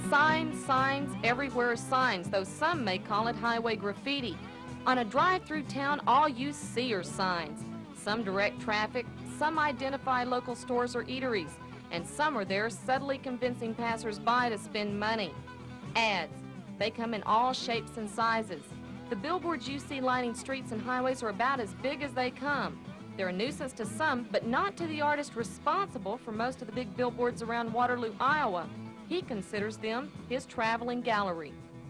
Signs, signs, everywhere are signs, though some may call it highway graffiti. On a drive through town, all you see are signs. Some direct traffic, some identify local stores or eateries, and some are there subtly convincing passers-by to spend money. Ads. They come in all shapes and sizes. The billboards you see lining streets and highways are about as big as they come. They're a nuisance to some, but not to the artist responsible for most of the big billboards around Waterloo, Iowa. He considers them his traveling gallery.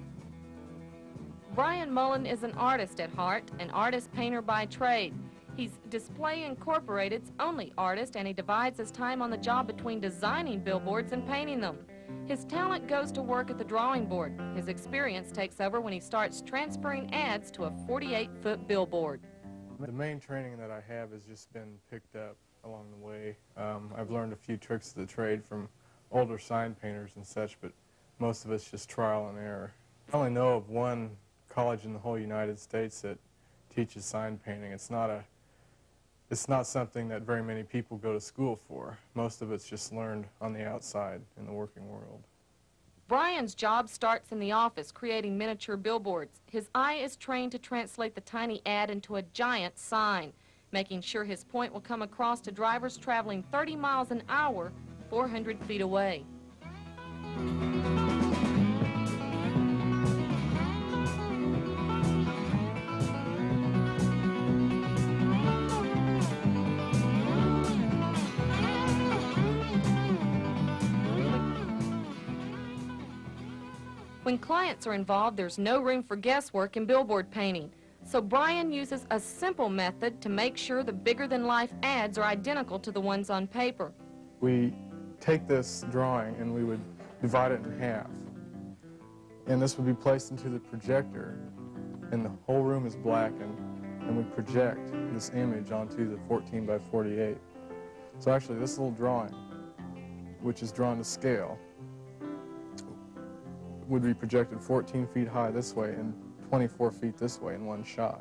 Brian Mullin is an artist at heart, an artist-painter by trade. He's Display Incorporated's only artist, and he divides his time on the job between designing billboards and painting them. His talent goes to work at the drawing board. His experience takes over when he starts transferring ads to a 48-foot billboard. The main training that I have has just been picked up along the way. I've learned a few tricks of the trade from older sign painters and such, but most of it's just trial and error. I only know of one college in the whole United States that teaches sign painting. It's not something that very many people go to school for. Most of it's just learned on the outside in the working world. Brian's job starts in the office, creating miniature billboards. His eye is trained to translate the tiny ad into a giant sign, making sure his point will come across to drivers traveling 30 miles an hour, 400 feet away. When clients are involved, there's no room for guesswork in billboard painting. So Brian uses a simple method to make sure the bigger-than-life ads are identical to the ones on paper. We take this drawing and we would divide it in half. And this would be placed into the projector, and the whole room is black, and we project this image onto the 14 by 48. So actually this little drawing, which is drawn to scale, would be projected 14 feet high this way and 24 feet this way in one shot.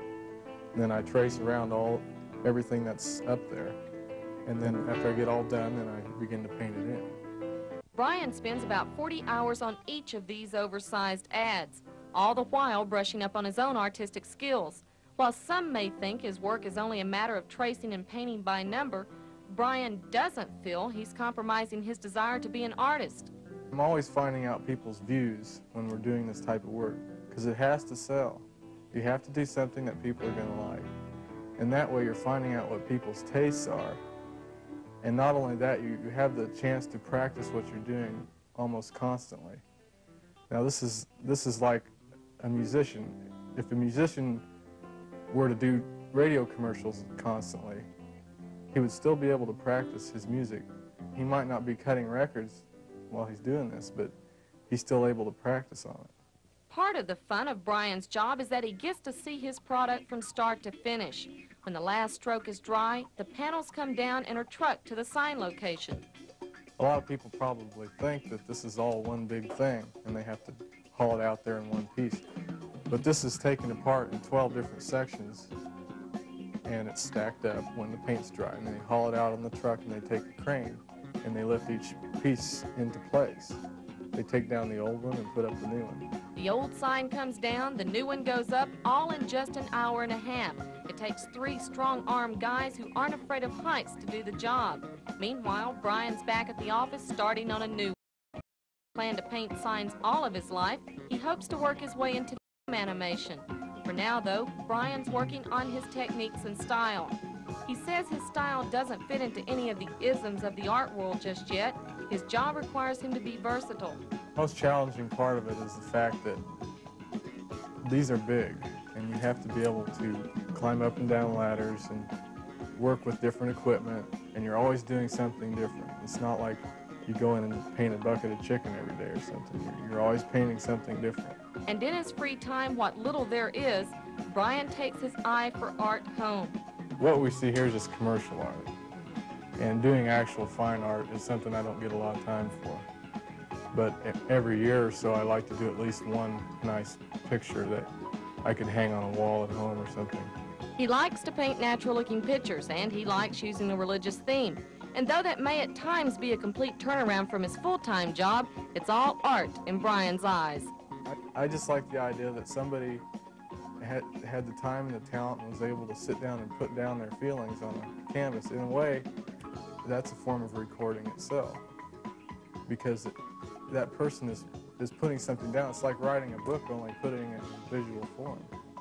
And then I trace around everything that's up there. And then after I get all done, then I begin to paint it in. Brian spends about 40 hours on each of these oversized ads, all the while brushing up on his own artistic skills. While some may think his work is only a matter of tracing and painting by number, Brian doesn't feel he's compromising his desire to be an artist. I'm always finding out people's views when we're doing this type of work, because it has to sell. You have to do something that people are going to like. And that way you're finding out what people's tastes are. And not only that, you have the chance to practice what you're doing almost constantly. Now this is like a musician. If a musician were to do radio commercials constantly, he would still be able to practice his music. He might not be cutting records while he's doing this, but he's still able to practice on it. Part of the fun of Brian's job is that he gets to see his product from start to finish. When the last stroke is dry, the panels come down and are trucked to the sign location. A lot of people probably think that this is all one big thing and they have to haul it out there in one piece. But this is taken apart in 12 different sections, and it's stacked up when the paint's dry. And they haul it out on the truck and they take a crane and they lift each piece into place. They take down the old one and put up the new one. The old sign comes down, the new one goes up, all in just an hour and a half. It takes 3 strong-armed guys who aren't afraid of heights to do the job. Meanwhile, Brian's back at the office starting on a new one. Planned to paint signs all of his life. He hopes to work his way into animation. For now, though, Brian's working on his techniques and style. He says his style doesn't fit into any of the isms of the art world just yet. His job requires him to be versatile. The most challenging part of it is the fact that these are big, and you have to be able to climb up and down ladders and work with different equipment, and you're always doing something different. It's not like you go in and paint a bucket of chicken every day or something. You're always painting something different. And in his free time, what little there is, Brian takes his eye for art home. What we see here is just commercial art. And doing actual fine art is something I don't get a lot of time for. But every year or so, I like to do at least one nice picture that I could hang on a wall at home or something. He likes to paint natural-looking pictures, and he likes using a religious theme. And though that may at times be a complete turnaround from his full-time job, it's all art in Brian's eyes. I just like the idea that somebody had the time and the talent and was able to sit down and put down their feelings on a canvas. In a way, that's a form of recording itself, because that person is putting something down. It's like writing a book, only putting it in visual form.